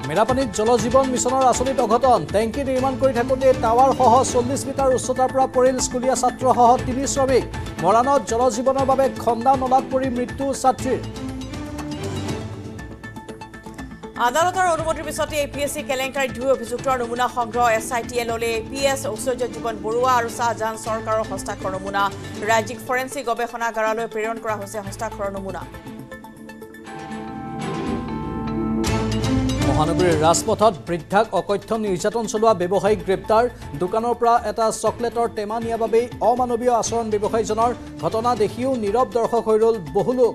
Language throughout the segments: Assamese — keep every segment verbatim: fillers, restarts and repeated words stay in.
মেৰাপানীত জলজ ৱন মিছনৰ আঁচনিত অঘটন টেংকি নিৰ্মাণ কৰি থাকোঁতে টাৱাৰ সহ চল্লিছ মিটাৰ উচ্চতাৰ পৰা পৰিল স্কুলীয়া ছাত্ৰসহ তিনি শ্ৰমিক মৰাণত জলজ ৱনৰ বাবে খন্দা নলাত পৰি মৃত্যু ছাত্ৰীৰ আদালতৰ অনুমতিৰ পিছতে এ পি এছ চি কেলেংকাৰীত দুই অভিযুক্তৰ নমুনা সংগ্ৰহ এছ আই টিয়ে ল'লে এ পি এছ ঐশ্বৰ্য জীৱন বৰুৱা আৰু শ্বাহজাহান চৰকাৰৰ হস্তাক্ষৰ নমুনা ৰাজ্যিক ফৰেন্সিক গৱেষণাগাৰলৈ প্ৰেৰণ কৰা হৈছে হস্তাক্ষৰৰ নমুনা মহানগৰীৰ ৰাজপথত বৃদ্ধাক অকথ্য নিৰ্যাতন চলোৱা ব্যৱসায়িক গ্ৰেপ্তাৰ দোকানৰ পৰা এটা চকলেটৰ টেমা নিয়া বাবেই অমানৱীয় আচৰণ ব্যৱসায়ীজনৰ ঘটনা দেখিও নীৰৱ দৰ্শক হৈ ৰ'ল বহু লোক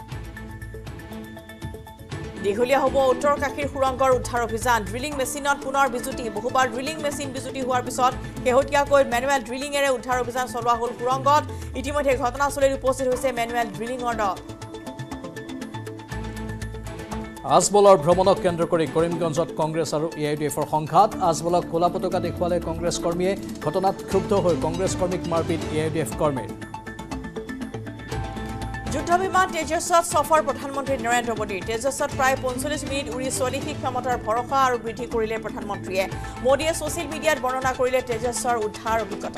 দীঘলীয়া হ'ব উত্তৰ কাশীৰ সুৰংগৰ উদ্ধাৰ অভিযান ড্ৰিলিং মেচিনত পুনৰ বিজুতি বহুবাৰ ড্ৰিলিং মেচিন বিজুতি হোৱাৰ পিছত শেহতীয়াকৈ মেনুৱেল ড্ৰিলিঙেৰে উদ্ধাৰ অভিযান চলোৱা হ'ল সুৰংগত ইতিমধ্যে ঘটনাস্থলীত উপস্থিত হৈছে মেনুৱেল ড্ৰিলিঙৰ দল আজমলৰ ভ্ৰমণক কেন্দ্ৰ কৰি কৰিমগঞ্জত কংগ্ৰেছ আৰু এ আই ডি এফৰ সংঘাত আজমলক ক'লা পতাকা দেখুৱালে কংগ্ৰেছ কৰ্মীয়ে ঘটনাত ক্ষুব্ধ হৈ কংগ্ৰেছ কৰ্মীক মাৰপিট এ আই ডি এফ কৰ্মীৰ যুদ্ধ বিমান তেজছত সফৰ প্ৰধানমন্ত্ৰী নৰেন্দ্ৰ মোদী তেজছত প্ৰায় পঞ্চল্লিছ মিনিট উৰি স্বদেশী ক্ষমতাৰ ভৰসা আৰু বৃদ্ধি কৰিলে প্ৰধানমন্ত্ৰীয়ে মোদীয়ে ছ'চিয়েল মিডিয়াত বৰ্ণনা কৰিলে তেজছৰ উদ্ধাৰ অভিজ্ঞতা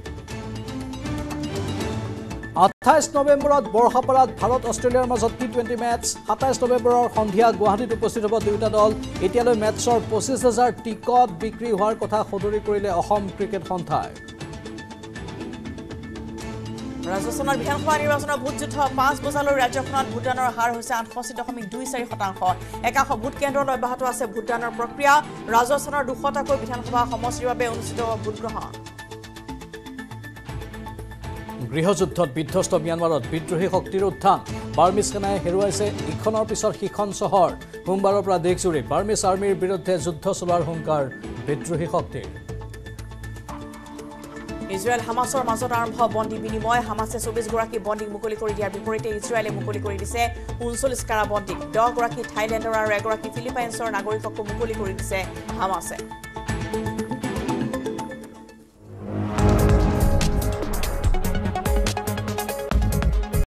আঠাইছ নৱেম্বৰত বৰ্ষাপাৰাত ভাৰত অষ্ট্ৰেলিয়াৰ মাজত টি টুৱেণ্টি মেটছ সাতাইছ নৱেম্বৰৰ সন্ধিয়া গুৱাহাটীত উপস্থিত হ'ব দুয়োটা দল এতিয়ালৈ মেটছৰ পঁচিছ হাজাৰ টিকট বিক্ৰী হোৱাৰ কথা সদৰি কৰিলে অসম ক্ৰিকেট সন্থাই ৰাজস্থানৰ বিধানসভা নিৰ্বাচনৰ ভোট যুদ্ধ পাঁচ বজালৈ ৰাজ্যখনত ভোটদানৰ হাৰ হৈছে আঠষষ্ঠি দশমিক দুই চাৰি শতাংশ একাশ ভোট কেন্দ্ৰত অব্যাহত আছে ভোটদানৰ প্ৰক্ৰিয়া ৰাজস্থানৰ দুশটাকৈ বিধানসভা সমষ্টিৰ বাবে অনুষ্ঠিত হ'ব ভোটগ্ৰহণ গৃহযুদ্ধত বিধ্বস্ত ম্যানমাৰত বিদ্ৰোহী শক্তিৰ উত্থান বাৰ্মিজ সেনাই হেৰুৱাইছে ইখনৰ পিছত সিখন চহৰ সোমবাৰৰ পৰা দেশজুৰি বাৰ্মিজ আৰ্মীৰ বিৰুদ্ধে যুদ্ধ চলোৱাৰ হুংকাৰ বিদ্ৰোহী শক্তিৰ ইজৰাইল হামাছৰ মাজত আৰম্ভ বন্দী বিনিময় হামাছে চৌবিছ গৰাকী বন্দীক মুকলি কৰি দিয়াৰ বিপৰীতে ইজৰাইলে মুকলি কৰি দিছে ঊনচল্লিছ কাৰা বন্দীক দহ গৰাকী থাইলেণ্ডৰ আৰু এগৰাকী ফিলিপাইনছৰ নাগৰিককো মুকলি কৰি দিছে হামাছে